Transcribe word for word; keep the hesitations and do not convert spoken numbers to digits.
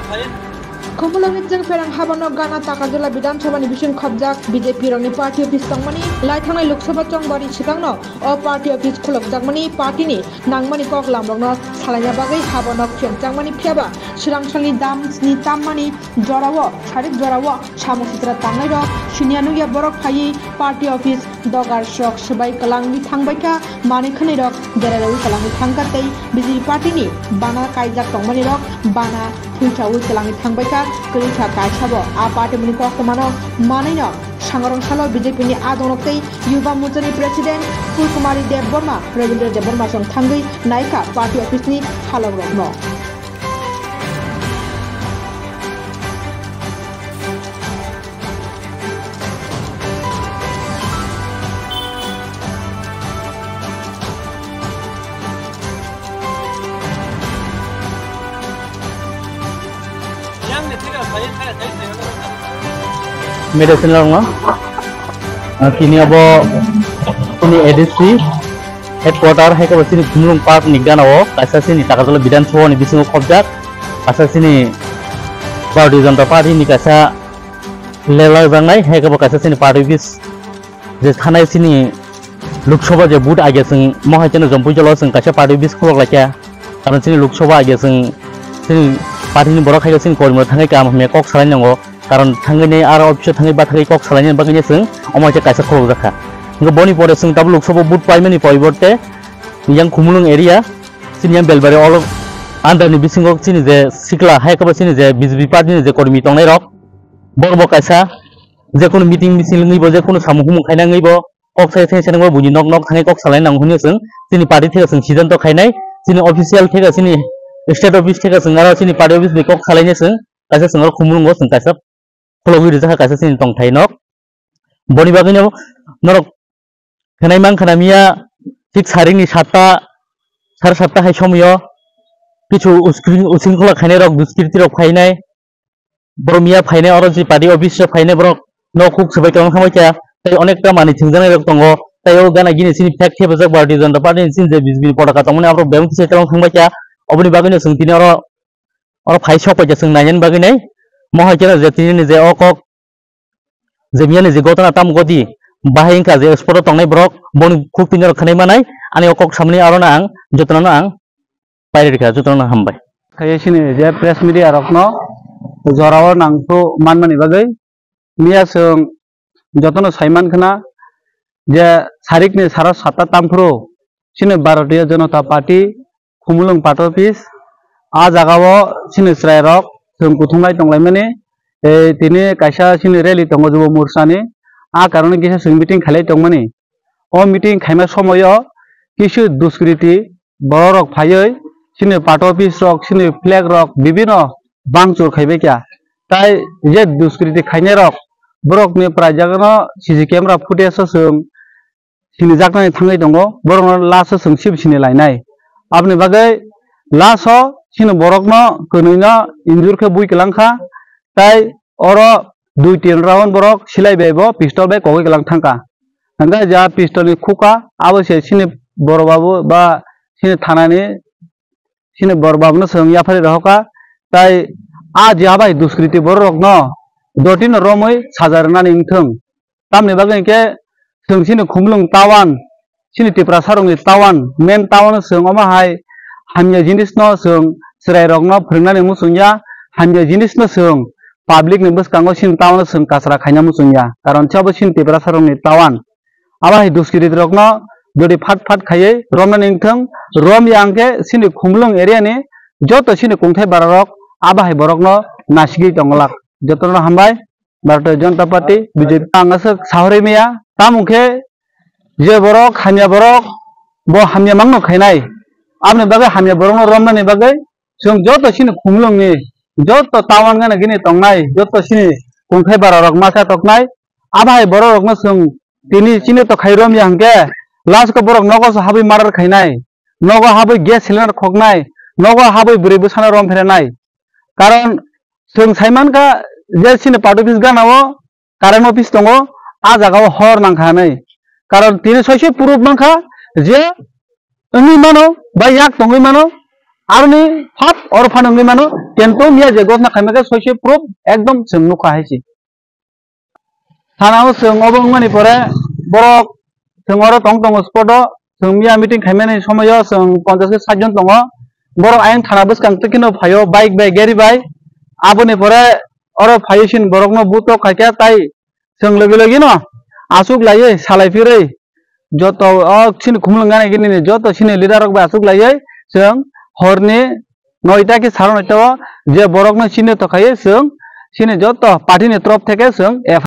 Kumpulan jeng perang habano gana takajula bidan sabani bisun khobjak B J P rangni party office tangmani laithangai Lok Sabha chongbari chitangno o party office khulok jakmani party ni nangmani kok lamrokno salainya bagai habano khian changmani phiaba sirangsani dam ni tammani jorawo sarik jorawo samositra tangai rok sunianu ya borok phai party office dogar shok sabai kalangni thangbaika manikhani rok gerarawi kalangni thangkatai B J P party ni bana kaijak tangmani rok bana Tuichawu kalangi thangbaika Kerita kaisabo a party muni koktomano manino sangarong salo B J P ni adonoktei Yuba Mojani President Fulkumari Debborma Rabindra Debborma song thangai naika party office ni halogrokno medicine lang no kini abo kini A D C headquarter hai ka basini Khumlung Park nigana o kaisa sini takajula bidan sabha ni bisingo khobjak kaisa sini Bharatiya Janata Party ni kaisa lelai bangnai hai ka kaisa sini party office je thanai sini Lok Sabha je boot age sing mohai chena jompui jolo sing kaisa party office kholok lakya karon sini Lok Sabha age sing sini party ni borok hai ka sing kormo thangai kam me kok salai nango karon thangene aro office thangai ba thangai kok salai bagane sing omai je kaisa kholok rakha ngo boni pore sing tab Lok Sabha boot paimani poriborte yang Khumlung area sini yang belbari all under ni bisingo sini je sikla hai ka sini je B J P party ni je kormi tongnai rok borbo kaisa je kono meeting meeting ngi bo je kono samuhumu khaina ngi bo kok sai sai senang bo buni nok nok thangai kok salai nang huni sing sini party thega sing season to khainai sini official thega sini state office thega sing aro sini party office ni kok salai ni sing kaisa sing Khumlung go sing kaisa khologi rijak kaisa sini tong thai nok boni bagini norok khanai mang khanamia ঠিক সারিংনি সাতটা সাড়ে সাতটা হাই সময়ও কিছু উশৃঙ্খলা খাইনাই রক দুষ্কৃতি রক ফাইনাই বড়মিয়া ফাইনাই অর যে পার্টি অফিস ফাইনাই বড় ন খুব সবাই কেমন খামাইছা তাই অনেকটা মানি থিংজানাই রক দङ তাই ও গানা গিনি সিনি ফ্যাক্ট হেফাজাক Bharatiya Janata Party সিন যে বিজেপি পতাকা তমনে আমরা বেমতি সে কেমন খামাইছা অবনি বাগিনো जों তিনি অর অর ফাই সপাইছা जों নাইন বাগিনাই মহাইছা যে তিনি নিজে অকক যে মিয়ানি যে গতনা তাম গদি bahai ka je sport tongnai brok bon khuk tinor khanai manai ani okok samni arona ang jotona ang paire ka jotona hambai kaya sini je press media rokno jorawo nangko manmani bagai mia sung jotono saiman khana je sarik ni sara sata tamfro sini Bharatiya Janata Party Khumlung Party Office a jagao sini srai rok sung kuthumai tonglai mani e tini kaisa sini rally tongo jubo mursani आ कारण किसी जों meeting खालाय दंमोनि ओ meeting खायमा समायो किछु दुष्कृति बरक फायै सिनि party office रक सिनि फ्लैग रक विभिन्न बांगचुर खायबाय क्या ताय जे दुष्कृति खायने रक बरक नि प्रायजागनो सीसी कैमरा फुटेज जों सिनि जागनाय थांगाय दङ बरक लास जों सिब सिनि लायनाय आपनि बागै लास सिनि बरकनो कनैनो इन्जुरखौ बुइकलांखा ताय अर दुई तीन राउंड बरक सिलाई बेबो पिस्तल बे कोगै गलां थांका हंगा जा पिस्तल नि खुका आवसे सिनि बरबाबु बा सिनि थानानि सिनि बरबाबनो सों याफारि रहका ताय आ जाबाय दुष्कृति बरक न दटिन रमै साजारना निंथों तामनि बागै के जों सिनि Khumlung टाउन सिनि टिप्रा सारंनि टाउन मेन टाउन सों अमाहाय हामया जिनिस न सों सराय रकनो फोरोंनानै मुसुंया हामया जिनिस न सों public ni boskango sin town sung kasra khaina musunya karon chabo sin tibra sarongni tawan aba hi duskiri rokno jodi phat phat khaye romna ningthang rom yangke sin Khumlung area ni joto sin kongthai bararok aba hi borokno nasigi tonglak jotono hambai Bharatiya Janata Party B J P angasuk sahore meya tamungke je borok hamya borok bo hamya mangno khainai apni bagai hamya borokno romna ni bagai जों joto sin Khumlung ni joto tawan gana gini tongnai joto sini kongthai bararok masa toknai abai borok no sung tini sini to khairom yangke last ko borok nogo so habai marar khainai nogo habai gas cylinder khoknai nogo habai buri busana rom pheranai karon sung saiman ka je sini party office ganao current office tongo a jagao hor nangkhanai karon tini soise proof mangkha je Engi mano, ba yak tongi mano, आरनि फाप और फानंगै मानो केन्तो मिया जे गसना खाइमाके सयसे proof एकदम जों नुखा हायसि थानाव जों अबंगमानि परे बरक जों अर टं टं spot जों मिया meeting खाइमानि समय जों पचास के सात जन दङ बरक आयं थाना बसकां तकिनो फायो बाइक बाइक गेरि बाइक आबोनि परे अर फायोसिन बरकनो बुतो खाइका ताइ जों लोगो लोगि न आसुक लायै सालायफिरै जत सिन खुमलंगानाय गिनि जत सिनि लिडारक बा आसुक लायै जों हरनि नयटा की साढ़े नयटा जे बरकनो सिने तखायै जों सिने जत पार्टीनि तरफ थेके जों